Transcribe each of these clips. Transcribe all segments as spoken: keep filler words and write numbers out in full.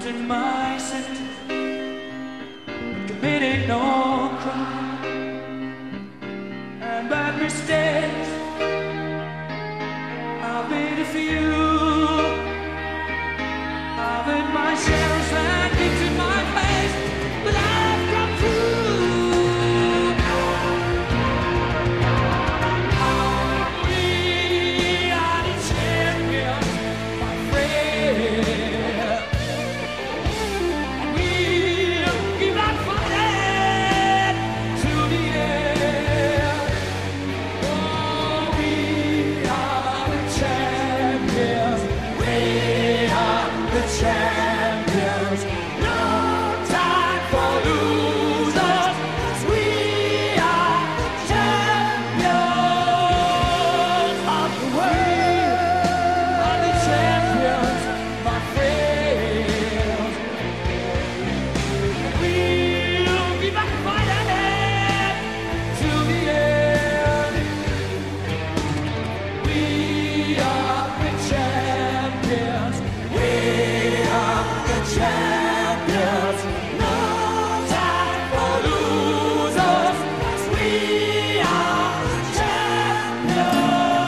in my sentence, but committed no crime. And bad mistakes I've made a few. I've hit myself and kicked in my face, but I've come through. We are the champions, my friend. We'll keep on fighting to the end. Oh, we are the champions. We are the champions. No time for losers, 'cause we are the champions of the world. Are the champions, my friends. We'll keep on fighting to the end. We are the champions. We are the champions. No time for losers, 'cause we are the champions.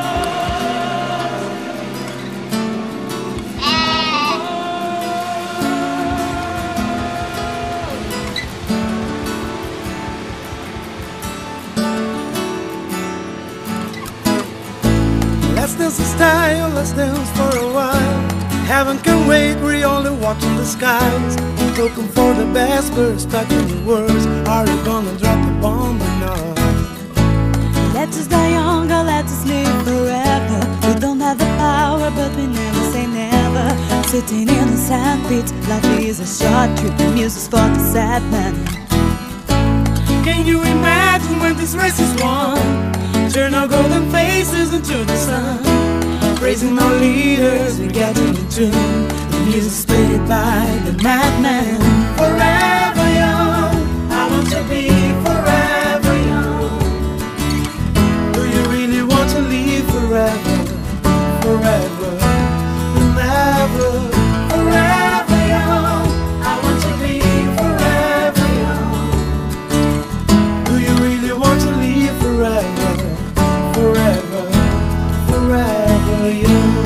Let's dance in style, let's dance for a while. Heaven can wait, we're only watching the skies. Looking for the best, but expecting the worst. Are you gonna drop the bomb or not? Let us die young or let us live forever. We don't have the power, but we never say never. Sitting in the sandpit, life is a short trip. The music's for the sad man. Can you imagine when this race is won? Turn our golden faces into the sun. Praising our leaders, we're getting in tune. The music's played by the madman. Forever young, I want to be forever young. Do you really want to live forever? Forever and ever. Forever young, I want to be forever young. Do you really want to live forever? Forever, forever young.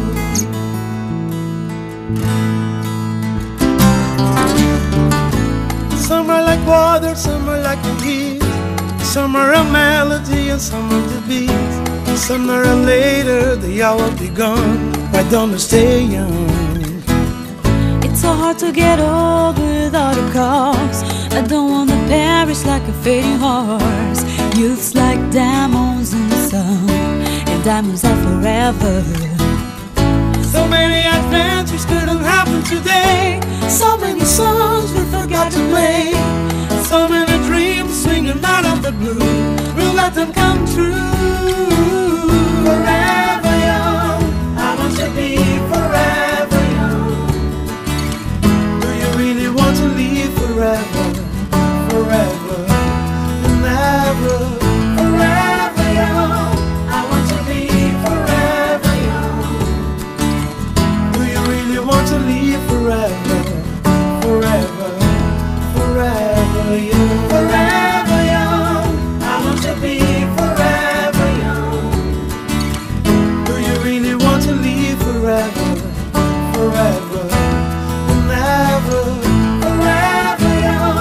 Some are like water, some are like the heat. Some are a melody and some are the beat. Some are later, the hour be gone. Why don't we stay young? It's so hard to get old without a cause. I don't wanna perish like a fading horse. Youth's like diamonds in the sun, and diamonds are forever. So many adventures couldn't happen today. So many songs we forgot to play. So many dreams swinging out of the blue. We'll let them come true. Forever young, I want to be forever young. Do you really want to live forever? Forever and ever. Forever young, I want to be forever young. Do you really want to live forever? Forever, forever young. Forever young, I want to be forever young. Do you really want to live forever? Forever and ever. Forever young.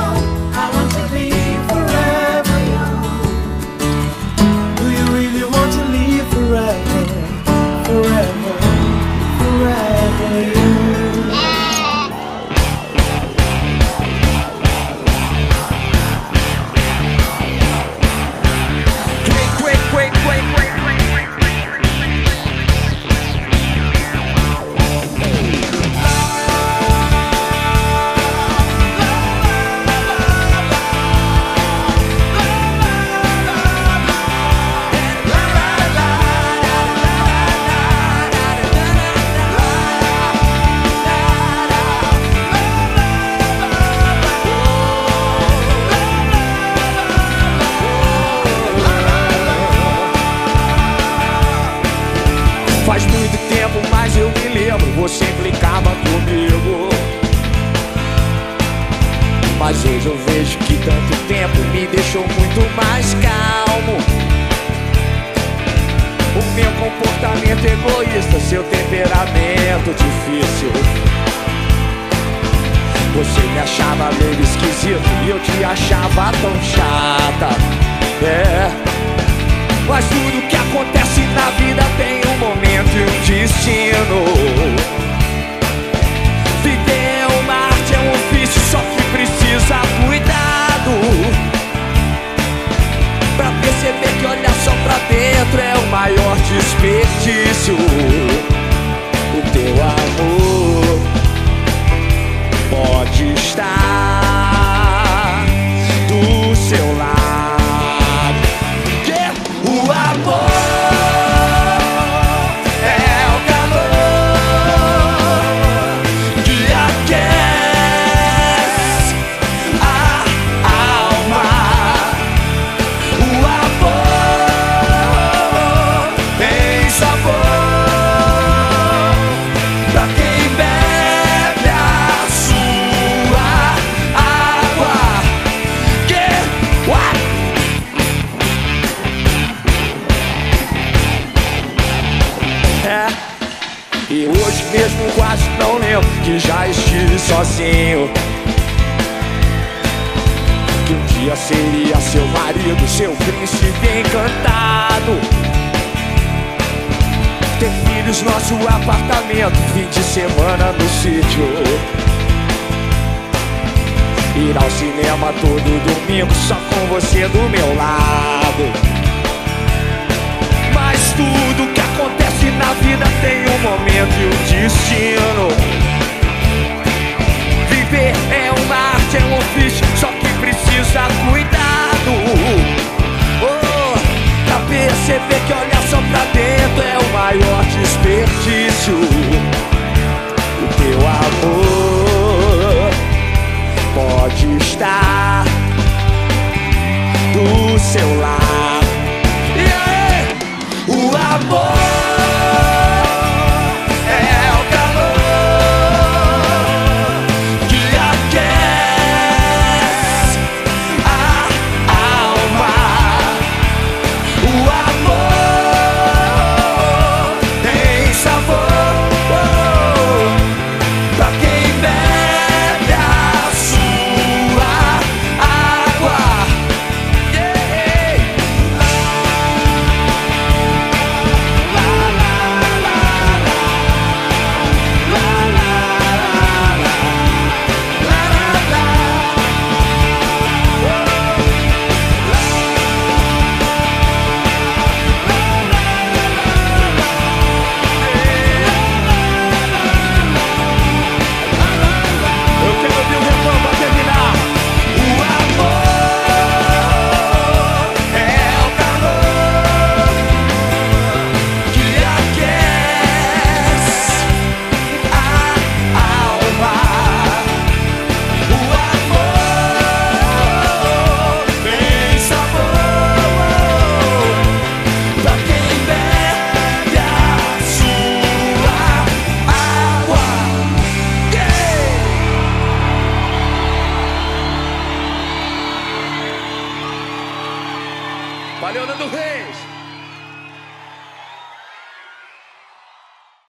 Mas hoje eu vejo que tanto tempo me deixou muito mais calmo. O meu comportamento egoísta, seu temperamento difícil. Você me achava meio esquisito e eu te achava tão chata. É, mas tudo que acontece na vida tem um momento e um destino. Viver é uma arte, é um ofício, só que precisa cuidado. Pra perceber que olhar só pra dentro é o maior desperdício. O teu amor pode estar do seu lado. Yeah. O amor é o calor que aquece a alma. O amor tem sabor pra quem bebe a sua água. Que what? É, e hoje mesmo quase não lembro que já estive sozinho. Que um dia seria seu marido, seu príncipe encantado. Ter filhos, nosso apartamento, fim de semana no sítio. Ir ao cinema todo domingo só com você do meu lado. Mas tudo que acontece na vida tem um momento e um destino. Viver é uma arte, é um ofício, só que precisa cuidado. Oh, pra perceber que olhar só pra dentro é o maior desperdício. O teu amor pode estar do seu lado. Yeah. O amor é o calor que aquece a alma. O amor tem sabor pra quem bebe a sua água. Yeah. Eu quero ouvir o refrão pra terminar. O amor é o calor que aquece a alma. O amor tem sabor pra quem bebe a sua água. Yeah. Valeu, Nando Reis!